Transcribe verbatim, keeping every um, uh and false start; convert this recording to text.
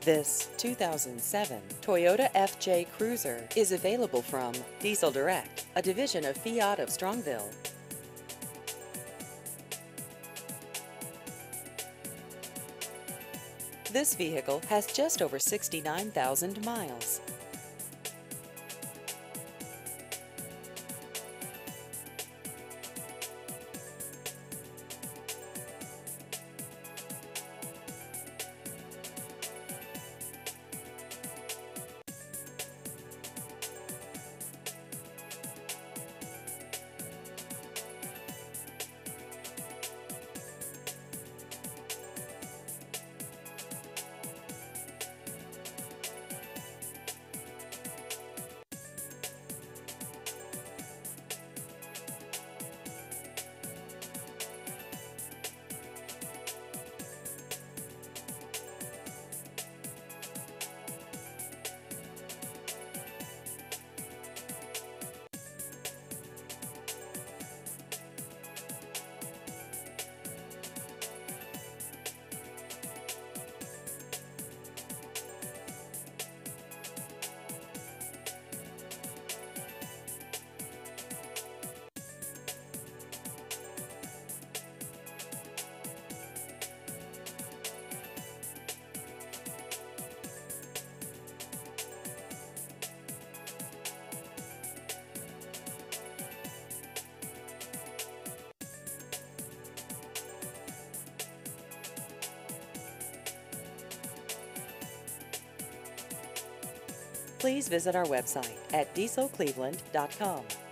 This two thousand seven Toyota F J Cruiser is available from Diesel Direct, a division of Fiat of Strongville. This vehicle has just over sixty-nine thousand miles. Please visit our website at diesel cleveland dot com.